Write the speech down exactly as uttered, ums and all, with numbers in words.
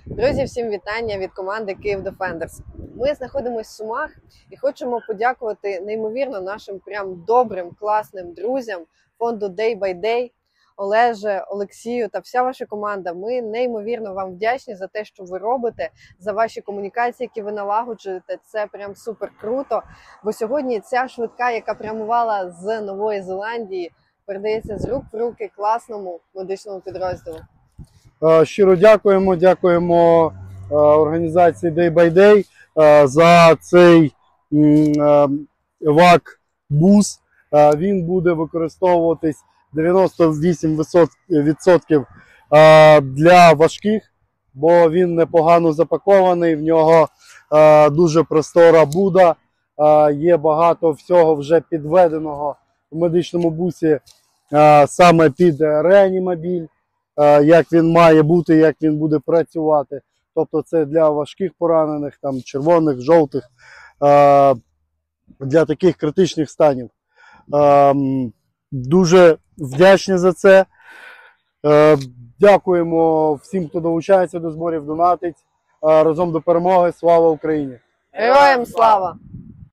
Друзі, всім вітання від команди Київ Defenders. Ми знаходимося в Сумах і хочемо подякувати неймовірно нашим прям добрим, класним друзям фонду Day by Day, Олеже, Олексію та вся ваша команда. Ми неймовірно вам вдячні за те, що ви робите, за ваші комунікації, які ви налагоджуєте. Це прям супер круто, бо сьогодні ця швидка, яка прямувала з Нової Зеландії, передається з рук в руки класному медичному підрозділу. Щиро дякуємо, дякуємо організації Day by Day за цей ВАК-бус. Він буде використовуватись дев'яносто вісім відсотків для важких, бо він непогано запакований, в нього дуже простора буда, є багато всього вже підведеного в медичному бусі саме під реанімобіль. Як він має бути, як він буде працювати. Тобто це для важких поранених, там, червоних, жовтих, для таких критичних станів. Дуже вдячні за це. Дякуємо всім, хто долучається до зборів, донатить. Разом до перемоги. Слава Україні! Героям слава!